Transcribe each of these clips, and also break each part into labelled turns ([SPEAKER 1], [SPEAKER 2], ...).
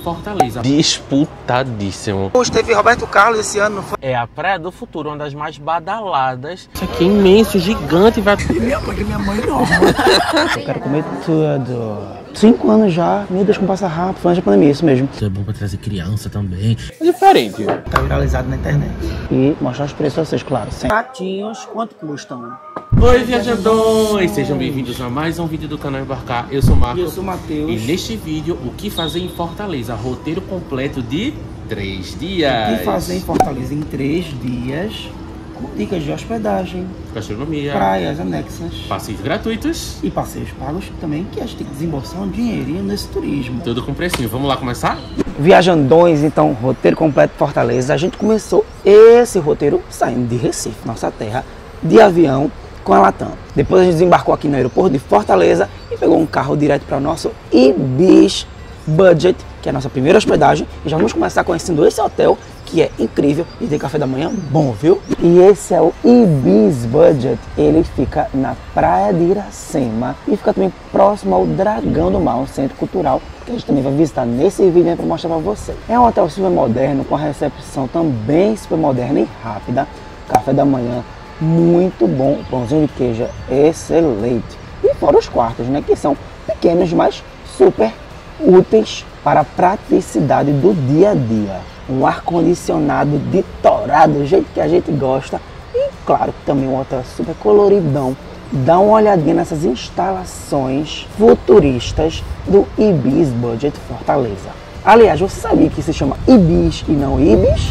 [SPEAKER 1] Fortaleza, disputadíssimo.
[SPEAKER 2] Teve Roberto Carlos esse ano, não foi?
[SPEAKER 1] É a Praia do Futuro, uma das mais badaladas. Isso aqui é imenso, gigante. Vai...
[SPEAKER 2] Minha mãe não. Eu quero comer tudo. 5 anos já, meu Deus, como passa rápido, foi antes da pandemia, isso mesmo.
[SPEAKER 1] Isso é bom pra trazer criança também. É diferente.
[SPEAKER 2] Tá viralizado na internet. E mostrar os preços a vocês, claro. Pratinhos, quanto custam?
[SPEAKER 1] Oi, viajadores! Sejam bem-vindos a mais um vídeo do canal Embarcar. Eu sou o Marcos.
[SPEAKER 2] E eu sou o Matheus.
[SPEAKER 1] E neste vídeo, o que fazer em Fortaleza? Roteiro completo de 3 dias.
[SPEAKER 2] O que fazer em Fortaleza em 3 dias, com dicas de hospedagem,
[SPEAKER 1] gastronomia,
[SPEAKER 2] praias anexas,
[SPEAKER 1] passeios gratuitos
[SPEAKER 2] e passeios pagos também, que a gente tem que desembolsar um dinheirinho nesse turismo.
[SPEAKER 1] Tudo com precinho. Vamos lá começar?
[SPEAKER 2] Viajandões, então, roteiro completo Fortaleza. A gente começou esse roteiro saindo de Recife, nossa terra, de avião com a Latam. Depois a gente desembarcou aqui no aeroporto de Fortaleza e pegou um carro direto para o nosso Ibis Budget, que é a nossa primeira hospedagem. E já vamos começar conhecendo esse hotel, que é incrível e tem café da manhã bom, viu? E esse é o Ibis Budget. Ele fica na Praia de Iracema e fica também próximo ao Dragão do Mar, um centro cultural que a gente também vai visitar nesse vídeo para mostrar para você. É um hotel super moderno, com a recepção também super moderna e rápida. Café da manhã muito bom, o pãozinho de queijo excelente. E fora os quartos, né, que são pequenos, mas super úteis para a praticidade do dia a dia. Um ar-condicionado de torado, do jeito que a gente gosta. E claro que também um hotel super coloridão. Dá uma olhadinha nessas instalações futuristas do Ibis Budget Fortaleza. Aliás, você sabia que se chama Ibis e não Ibis?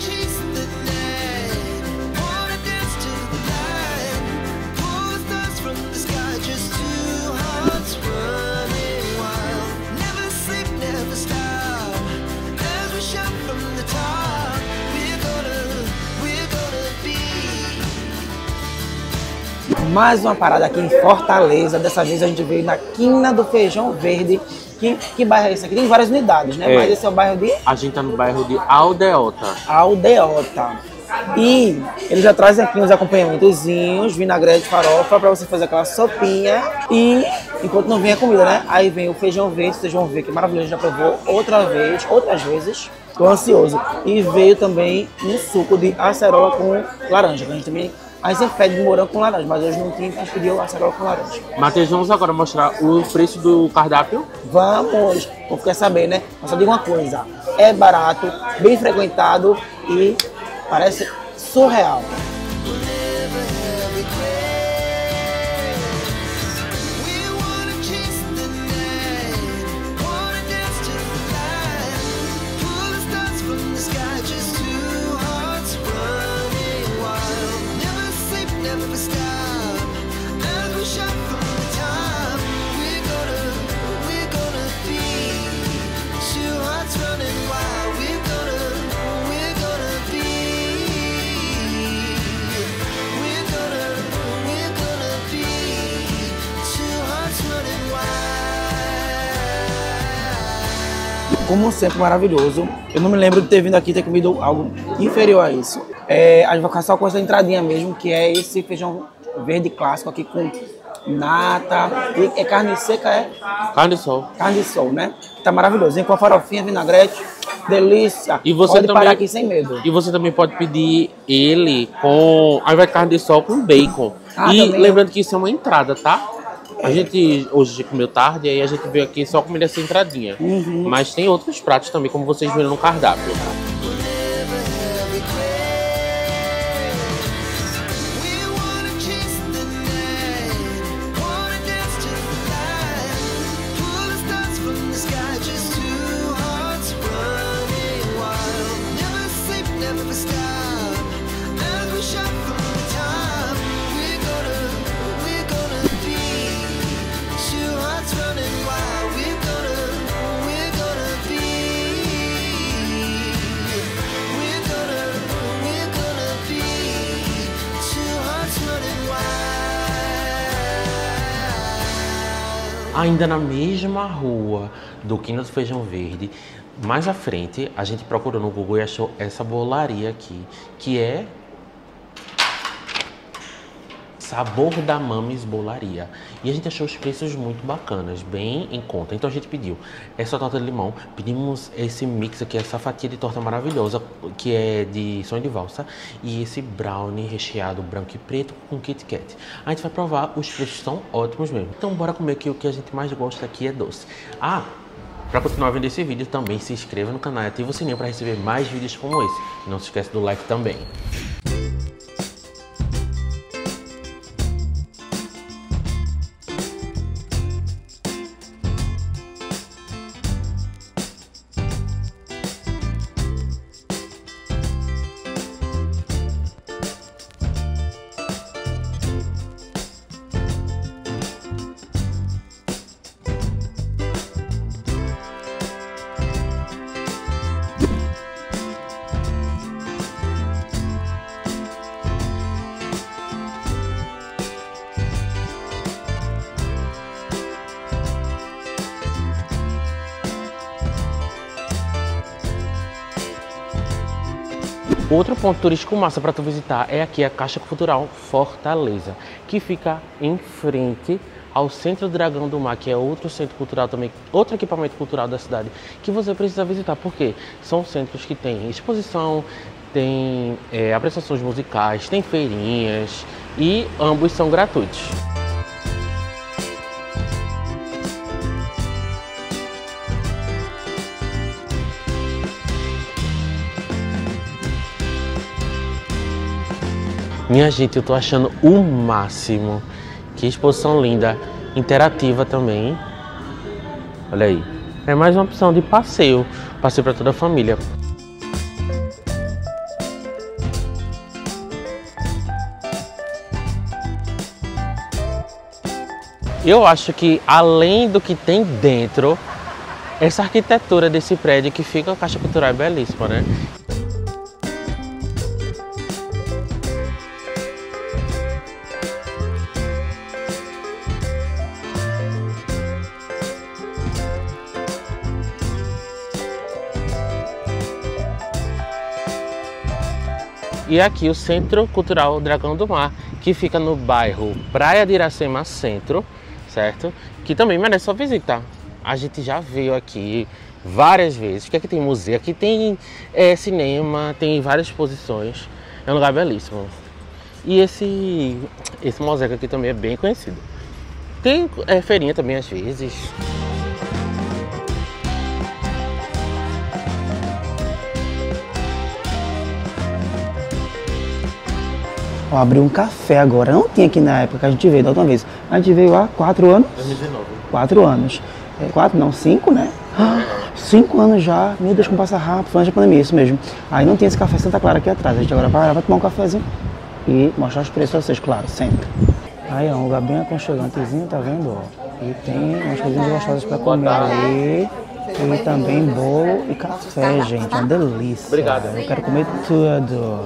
[SPEAKER 2] Mais uma parada aqui em Fortaleza. Dessa vez a gente veio na Quina do Feijão Verde. Que bairro é esse aqui? Tem várias unidades, né? Mas esse é o bairro de...
[SPEAKER 1] A gente tá no bairro de Aldeota.
[SPEAKER 2] Aldeota. E eles já trazem aqui uns acompanhamentozinhos, vinagrete, farofa, pra você fazer aquela sopinha. E enquanto não vem a comida, né? Aí vem o feijão verde, vocês vão ver que maravilhoso. Já provou outras vezes. Tô ansioso. E veio também um suco de acerola com laranja, que a gente também... A gente sempre pede morango com laranja, mas hoje não tinha, a gente pediu acerola com laranja.
[SPEAKER 1] Matheus, vamos agora mostrar o preço do cardápio?
[SPEAKER 2] Vamos! Vou querer saber, né? Mas só digo uma coisa, é barato, bem frequentado e parece surreal. Como sempre, maravilhoso. Eu não me lembro de ter vindo aqui e ter comido algo inferior a isso. A gente vai ficar só com essa entradinha mesmo, que é esse feijão verde clássico aqui com nata. E é carne seca, é?
[SPEAKER 1] Carne de sol.
[SPEAKER 2] Carne de sol, né? Tá maravilhoso. Vem com a farofinha, vinagrete. Delícia.
[SPEAKER 1] E você
[SPEAKER 2] pode
[SPEAKER 1] também
[SPEAKER 2] parar aqui sem medo.
[SPEAKER 1] E você também pode pedir ele com... Aí vai carne de sol com bacon. E
[SPEAKER 2] também
[SPEAKER 1] lembrando que isso é uma entrada, tá? A gente hoje comeu tarde, aí a gente veio aqui só comer essa entradinha. Mas tem outros pratos também, como vocês viram no cardápio. Ainda na mesma rua do Quina do Feijão Verde, mais à frente, a gente procurou no Google e achou essa bolaria aqui, que é Sabor da Mames Bolaria. E a gente achou os preços muito bacanas, bem em conta. Então a gente pediu essa torta de limão, pedimos esse mix aqui, essa fatia de torta maravilhosa, que é de sonho de valsa, e esse brownie recheado branco e preto com Kit Kat. A gente vai provar, os preços são ótimos mesmo. Então bora comer, que o que a gente mais gosta aqui é doce. Para continuar vendo esse vídeo, também se inscreva no canal e ative o sininho para receber mais vídeos como esse. E não se esquece do like também. Outro ponto turístico massa para tu visitar é aqui a Caixa Cultural Fortaleza, que fica em frente ao Centro Dragão do Mar, que é outro centro cultural também, outro equipamento cultural da cidade, que você precisa visitar, porque são centros que tem exposição, tem apresentações musicais, tem feirinhas e ambos são gratuitos. Minha gente, eu tô achando o máximo. Que exposição linda, interativa também. Olha aí. É mais uma opção de passeio. Passeio para toda a família. Eu acho que além do que tem dentro, essa arquitetura desse prédio que fica a Caixa Cultural é belíssima, né? E aqui o Centro Cultural Dragão do Mar, que fica no bairro Praia de Iracema Centro, certo? Que também merece sua visita. A gente já veio aqui várias vezes, porque aqui tem museu, aqui tem cinema, tem várias exposições. É um lugar belíssimo. E esse mosaico aqui também é bem conhecido. Tem feirinha também às vezes.
[SPEAKER 2] Ó, abriu um café agora. Não tinha aqui na época que a gente veio da última vez. A gente veio há 4 anos.
[SPEAKER 1] 2019.
[SPEAKER 2] 4 anos. 4 não, 5, né? 5 anos já. Meu Deus, como passa rápido. Foi antes da pandemia, isso mesmo. Aí não tinha esse café Santa Clara aqui atrás. A gente agora vai tomar um cafezinho e mostrar os preços pra vocês, claro, sempre. Aí é um lugar bem aconchegantezinho, tá vendo? Ó. E tem umas coisinhas gostosas pra comer ali. E também bolo e café, gente. Uma delícia.
[SPEAKER 1] Obrigado.
[SPEAKER 2] Eu quero comer tudo.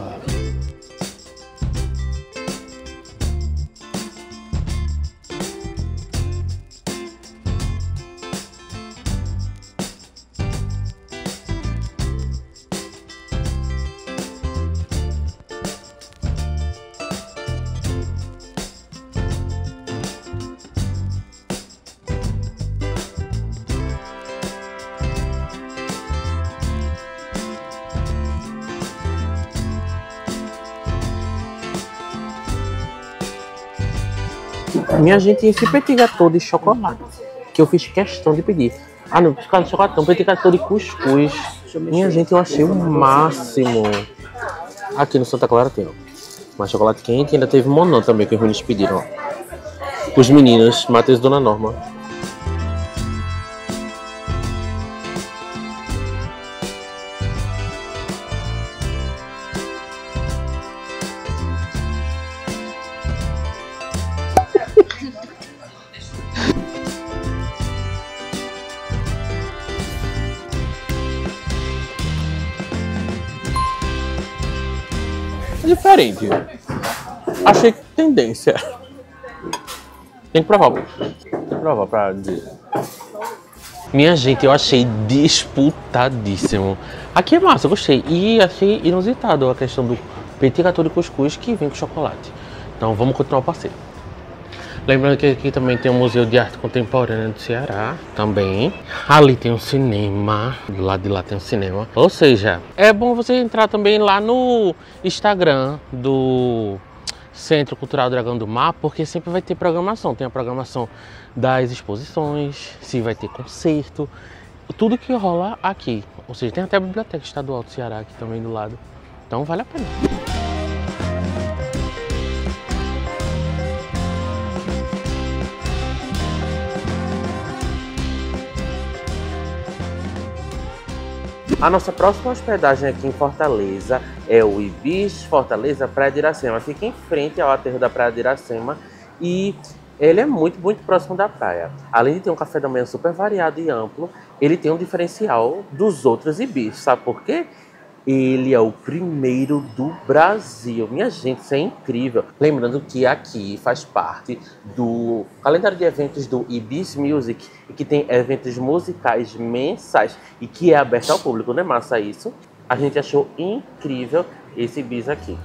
[SPEAKER 1] Minha gente, esse petit gâteau de chocolate, que eu fiz questão de pedir. Ah, não, piscado de chocolate, não, petit gâteau de cuscuz. Minha gente, eu achei o máximo. Aqui no Santa Clara tem, ó. Mas chocolate quente, ainda teve monão também, que os meninos pediram, ó. Os meninos, Matheus e Dona Norma. Diferente. Achei que tendência. Tem que provar, tem que provar pra dizer. Minha gente, eu achei disputadíssimo. Aqui é massa, eu gostei. E achei inusitado a questão do petit gâteau de cuscuz que vem com chocolate. Então vamos continuar o passeio. Lembrando que aqui também tem o Museu de Arte Contemporânea do Ceará, também. Ali tem um cinema, do lado de lá tem um cinema. Ou seja, é bom você entrar também lá no Instagram do Centro Cultural Dragão do Mar, porque sempre vai ter programação. Tem a programação das exposições, se vai ter concerto, tudo que rola aqui. Ou seja, tem até a Biblioteca Estadual do Ceará aqui também do lado. Então vale a pena. A nossa próxima hospedagem aqui em Fortaleza é o Ibis Fortaleza Praia de Iracema. Fica em frente ao aterro da Praia de Iracema e ele é muito próximo da praia. Além de ter um café da manhã super variado e amplo, ele tem um diferencial dos outros Ibis. Sabe por quê? Ele é o primeiro do Brasil. Minha gente, isso é incrível. Lembrando que aqui faz parte do calendário de eventos do Ibis Music, e que tem eventos musicais mensais e que é aberto ao público. Não é massa isso? A gente achou incrível esse Ibis aqui.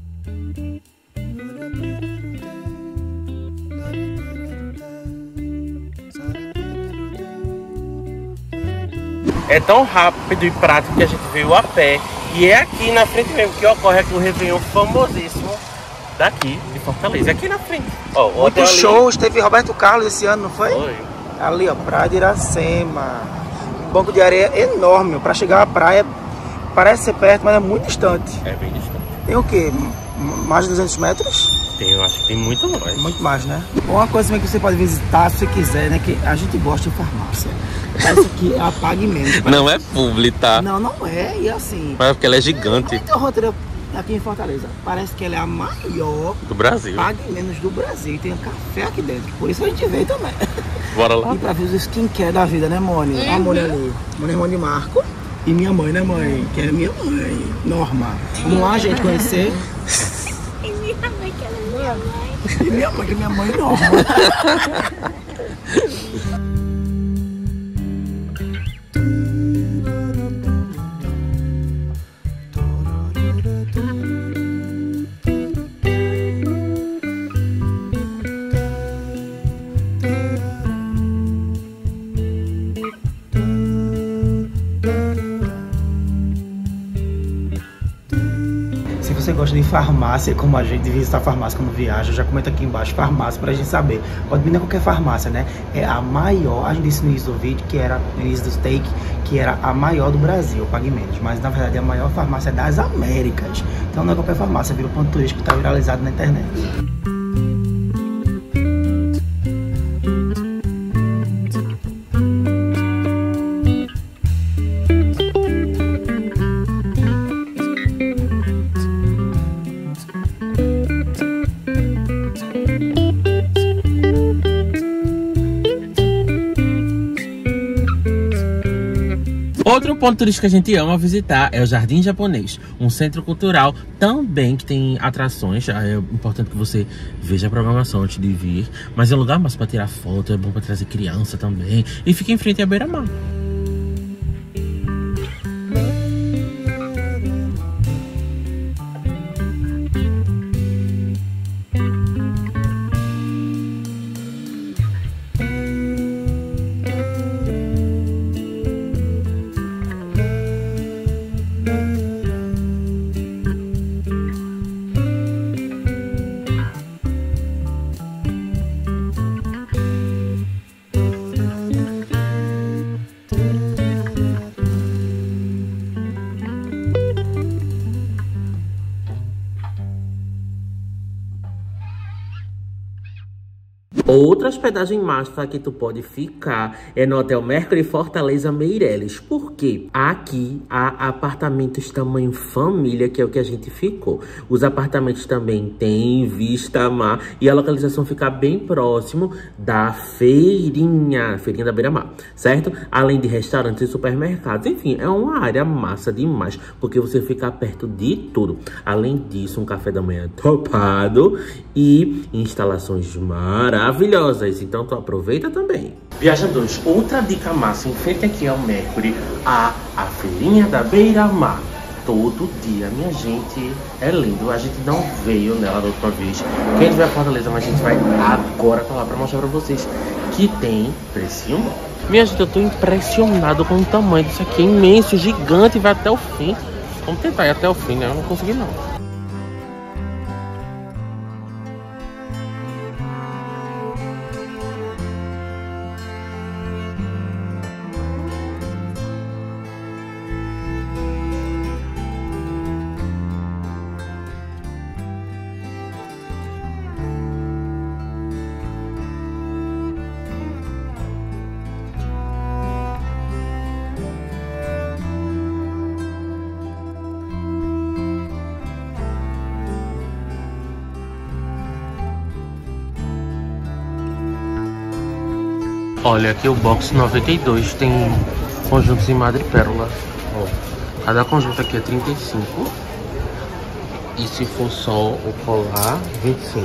[SPEAKER 1] É tão rápido e prático que a gente veio a pé. E é aqui na frente mesmo que ocorre aqui o Réveillon famosíssimo daqui de Fortaleza. Aqui na frente. Ó,
[SPEAKER 2] muitos shows, teve Roberto Carlos esse ano, não foi?
[SPEAKER 1] Foi.
[SPEAKER 2] Ali, ó, Praia de Iracema. Um banco de areia enorme. Para chegar à praia, parece ser perto, mas é muito distante.
[SPEAKER 1] É bem distante.
[SPEAKER 2] Tem o quê? Mais de 200 metros?
[SPEAKER 1] Tem, eu acho que tem muito mais.
[SPEAKER 2] Muito mais, né? Uma coisa também que você pode visitar, se você quiser, né? Que a gente gosta de farmácia. Essa aqui é a Pague Menos.
[SPEAKER 1] Não é publi, tá?
[SPEAKER 2] Não, não é. E assim...
[SPEAKER 1] Mas é porque ela é gigante.
[SPEAKER 2] Tem um roteiro aqui em Fortaleza. Parece que ela é a maior...
[SPEAKER 1] Do Brasil.
[SPEAKER 2] Pague Menos do Brasil. E tem um café aqui dentro. Por isso a gente veio também.
[SPEAKER 1] Bora lá.
[SPEAKER 2] E pra ver os skincare da vida, né, Moni? Olha a Moni ali. Moni é irmã de Marco. E minha mãe, né, mãe? Que é minha mãe. Norma. Vamos lá, gente, conhecer.
[SPEAKER 3] E minha mãe, que ela é minha mãe.
[SPEAKER 2] E minha mãe, que é minha mãe, Norma. Se você gosta de farmácia, como a gente, de visitar farmácia quando viaja, já comenta aqui embaixo, farmácia, pra gente saber. Pode vir a qualquer farmácia, né? É a maior, a gente disse no início do vídeo, que era, no início do take, que era a maior do Brasil, Pague Menos. Mas na verdade é a maior farmácia das Américas. Então não é qualquer farmácia, vira um ponto turístico que tá viralizado na internet.
[SPEAKER 1] Outro ponto turístico que a gente ama visitar é o Jardim Japonês, um centro cultural também que tem atrações. É importante que você veja a programação antes de vir, mas é um lugar mais para tirar foto, é bom para trazer criança também, e fica em frente à beira-mar. Outra hospedagem massa que tu pode ficar é no Hotel Mercury Fortaleza Meireles. Por quê? Aqui há apartamentos tamanho família, que é o que a gente ficou. Os apartamentos também têm vista a mar e a localização fica bem próximo da feirinha da Beira-Mar, certo? Além de restaurantes e supermercados. Enfim, é uma área massa demais, porque você fica perto de tudo. Além disso, um café da manhã topado e instalações maravilhosas. Então tu aproveita também. Viajandores, outra dica massa em frente aqui ao Mercury, a feirinha da Beira-Mar. todo dia. Minha gente, é lindo. A gente não veio nela da última vez. Quem veio a Fortaleza, mas a gente vai agora pra lá pra mostrar pra vocês que tem precinho bom. Minha gente, eu tô impressionado com o tamanho disso aqui. É imenso, gigante, vai até o fim. Vamos tentar ir até o fim, né? Eu não consegui não. Olha, aqui o box 92 tem conjuntos em madrepérola. Ó, cada conjunto aqui é 35. E se for só o colar, 25.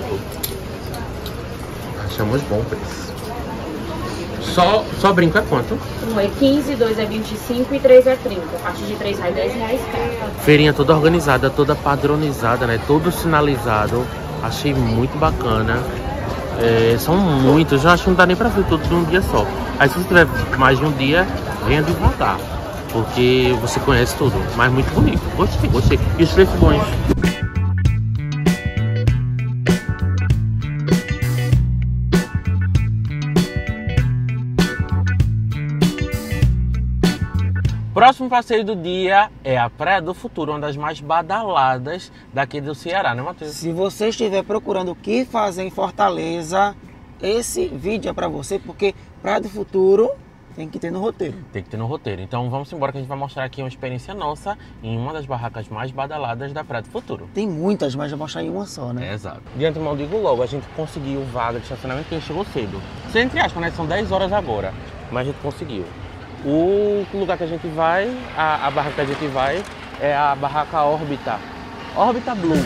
[SPEAKER 1] Achamos bom preço. Só brinco é quanto?
[SPEAKER 3] Um é 15, dois é 25 e 3 é 30. A partir de 3 reais, 10 reais cada.
[SPEAKER 1] Feirinha toda organizada, toda padronizada, né? Todo sinalizado. Achei muito bacana. São muitos, eu acho que não dá nem pra ver tudo de um dia só. Aí se você tiver mais de um dia, venha devagar, porque você conhece tudo. Mas muito bonito, gostei. E os preços bons. Próximo passeio do dia é a Praia do Futuro, uma das mais badaladas daqui do Ceará, né, Matheus?
[SPEAKER 2] Se você estiver procurando o que fazer em Fortaleza, esse vídeo é para você, porque Praia do Futuro tem que ter no roteiro.
[SPEAKER 1] Tem que ter no roteiro. Então vamos embora que a gente vai mostrar aqui uma experiência nossa em uma das barracas mais badaladas da Praia do Futuro.
[SPEAKER 2] Tem muitas, mas eu vou mostrar em uma só, né?
[SPEAKER 1] Exato. De antemão, digo logo, a gente conseguiu vaga de estacionamento porque a gente chegou cedo. Entre aspas, né? São 10 horas agora, mas a gente conseguiu. O lugar que a gente vai, a barraca que a gente vai é a barraca Órbita Blue.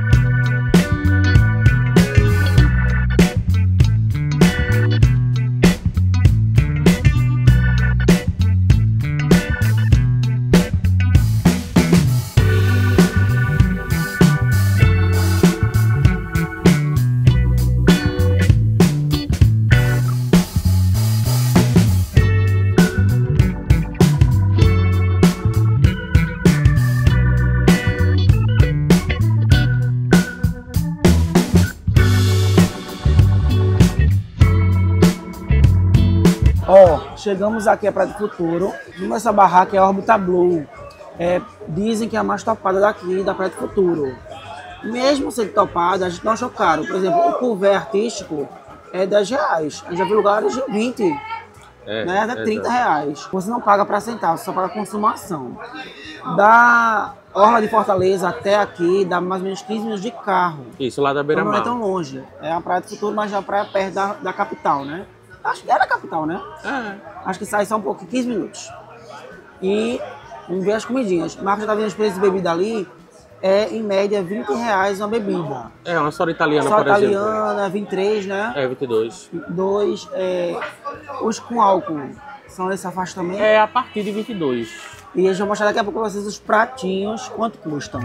[SPEAKER 2] Chegamos aqui à Praia do Futuro. Essa barraca é a Órbita Blue. Dizem que é a mais topada daqui da Praia do Futuro. Mesmo sendo topada, a gente não achou caro. Por exemplo, o couvert artístico é 10 reais. A gente já viu lugares de 20, né? Até 30 reais. Você não paga para sentar, você só paga consumação. Da Orla de Fortaleza até aqui dá mais ou menos 15 minutos de carro.
[SPEAKER 1] Isso, lá da Beira-Mar.
[SPEAKER 2] Não é tão longe. É a Praia do Futuro, mas já é a praia perto da capital, né? Acho que era a capital, né? Acho que sai só um pouco, 15 minutos. E vamos ver as comidinhas. O Marcos já tá vendo os preços de bebida ali. Em média, 20 reais uma bebida.
[SPEAKER 1] Uma soda italiana,
[SPEAKER 2] por exemplo.
[SPEAKER 1] Soda
[SPEAKER 2] italiana, 23, né?
[SPEAKER 1] 22.
[SPEAKER 2] 22. Os com álcool são nessa faixa também?
[SPEAKER 1] A partir de 22.
[SPEAKER 2] E eu vou mostrar daqui a pouco pra vocês os pratinhos, quanto custam.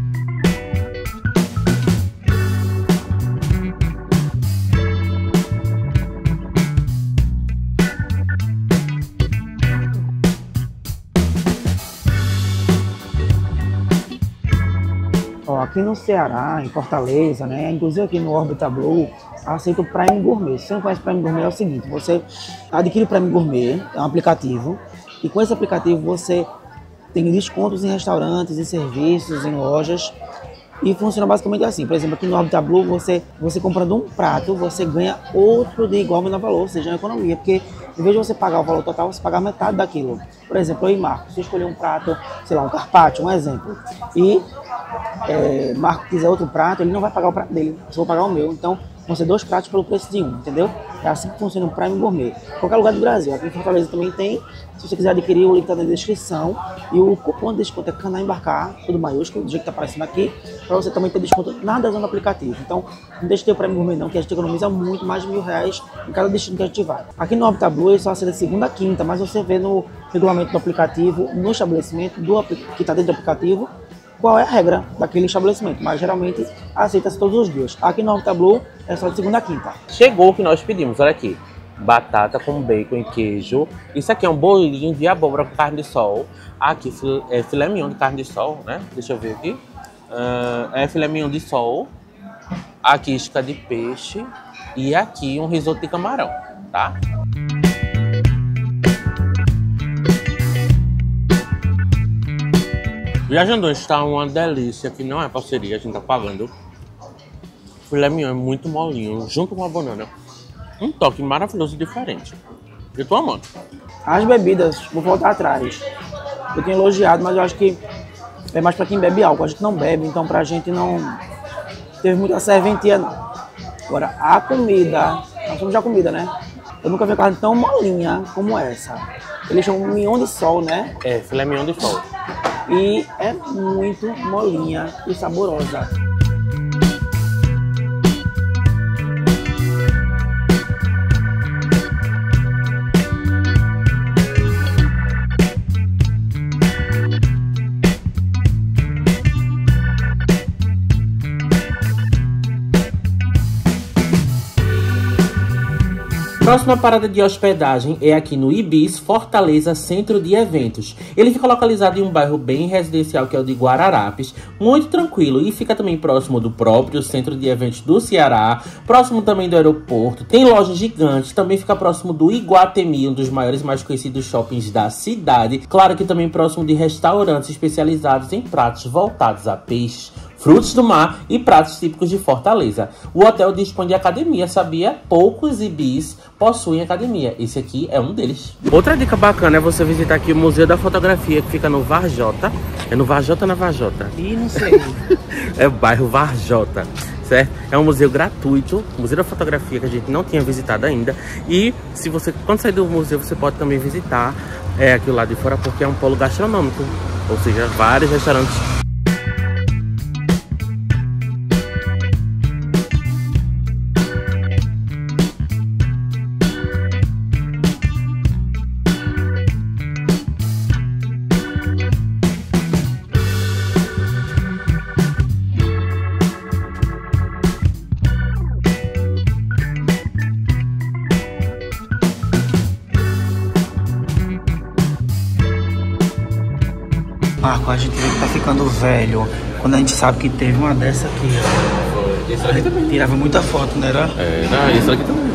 [SPEAKER 2] Aqui no Ceará, em Fortaleza, né, inclusive aqui no Órbita Blue, aceita o Prime Gourmet. Se você não conhece o Prime Gourmet, é o seguinte: você adquire o Prime Gourmet, é um aplicativo, e com esse aplicativo você tem descontos em restaurantes, em serviços, em lojas, e funciona basicamente assim. Por exemplo, aqui no Órbita Blue, você comprando um prato, você ganha outro de igual ou menor valor, ou seja, uma economia, porque em vez de você pagar o valor total, você paga metade daquilo. Por exemplo, eu e Marcos, se eu escolher um prato, sei lá, um carpaccio, um exemplo, e Marco quiser outro prato, ele não vai pagar o prato dele, eu vou pagar o meu. Então vão ser 2 pratos pelo preço de um, entendeu? É assim que funciona o Prime Gourmet. Em qualquer lugar do Brasil. Aqui em Fortaleza também tem. Se você quiser adquirir, o link está na descrição. E o cupom de desconto é Cana Embarcar, tudo maiúsculo, do jeito que está aparecendo aqui, para você também ter desconto na adesão do aplicativo. Então não deixe de ter o Prime Gourmet não, que a gente economiza muito, mais de R$1.000 em cada destino que a gente vai. Aqui no Órbita Blue ele só aceita segunda a quinta, mas você vê no regulamento do aplicativo, no estabelecimento que está dentro do aplicativo, qual é a regra daquele estabelecimento, mas geralmente aceita-se todos os dias. Aqui no Órbita Blue é só de segunda a quinta.
[SPEAKER 1] Chegou o que nós pedimos, olha aqui. Batata com bacon e queijo. Isso aqui é um bolinho de abóbora com carne de sol. Aqui é filé mignon de carne de sol, né? Deixa eu ver aqui. É filé mignon de sol. Aqui isca de peixe. E aqui um risoto de camarão, tá? Viajandões, está uma delícia, que não é parceria, a gente tá pagando. O filé mignon é muito molinho, junto com a banana. Um toque maravilhoso e diferente. Eu tô amando.
[SPEAKER 2] As bebidas, vou voltar atrás. Eu tenho elogiado, mas eu acho que é mais pra quem bebe álcool. A gente não bebe, então pra gente não teve muita serventia, não. Agora, a comida, nós somos já comida, né? Eu nunca vi carne tão molinha como essa. Eles chamam mignon de sol, né?
[SPEAKER 1] É, filé mignon de sol.
[SPEAKER 2] E é muito molinha e saborosa.
[SPEAKER 1] Próxima parada de hospedagem é aqui no Ibis Fortaleza Centro de Eventos. Ele fica localizado em um bairro bem residencial, que é o de Guararapes, muito tranquilo, e fica também próximo do próprio Centro de Eventos do Ceará, próximo também do aeroporto, tem lojas gigantes, também fica próximo do Iguatemi, um dos maiores e mais conhecidos shoppings da cidade, claro que também próximo de restaurantes especializados em pratos voltados a peixes, frutos do mar e pratos típicos de Fortaleza. O hotel dispõe de academia, sabia? Poucos Ibis possuem academia. Esse aqui é um deles. Outra dica bacana é você visitar aqui o Museu da Fotografia, que fica no Varjota. É no Varjota ou na Varjota?
[SPEAKER 2] Ih, não sei.
[SPEAKER 1] É o bairro Varjota, certo? É um museu gratuito, Museu da Fotografia, que a gente não tinha visitado ainda. E se você, quando sair do museu, você pode também visitar aqui lá de fora, porque é um polo gastronômico. Ou seja, vários restaurantes.
[SPEAKER 2] Marco, a gente vê que tá ficando velho quando a gente sabe que teve uma dessa aqui, ó.
[SPEAKER 1] Esse aqui também.
[SPEAKER 2] Tirava muita foto, não era?
[SPEAKER 1] Esse aqui também.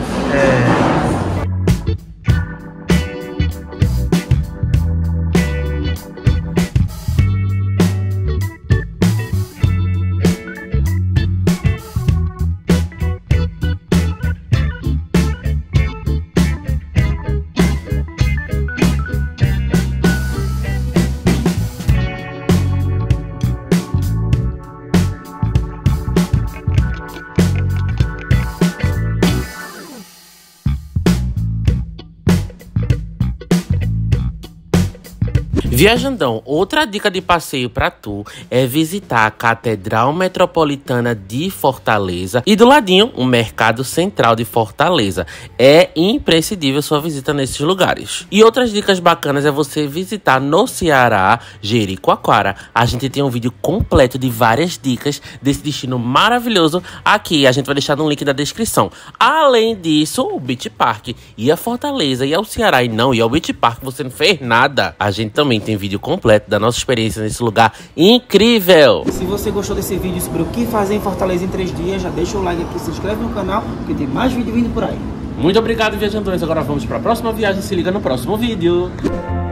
[SPEAKER 1] Viajandão, outra dica de passeio pra tu é visitar a Catedral Metropolitana de Fortaleza e do ladinho o Mercado Central de Fortaleza. É imprescindível sua visita nesses lugares. E outras dicas bacanas é você visitar no Ceará, Jericoacoara. A gente tem um vídeo completo de várias dicas desse destino maravilhoso aqui. A gente vai deixar no link da descrição. Além disso, o Beach Park. Ir a Fortaleza, ir ao Ceará e não ir ao Beach Park, você não fez nada. A gente também tem vídeo completo da nossa experiência nesse lugar incrível.
[SPEAKER 2] Se você gostou desse vídeo sobre o que fazer em Fortaleza em 3 dias, já deixa o like aqui, se inscreve no canal, que tem mais vídeo vindo por aí.
[SPEAKER 1] Muito obrigado, viajandões. Agora vamos para a próxima viagem. Se liga no próximo vídeo.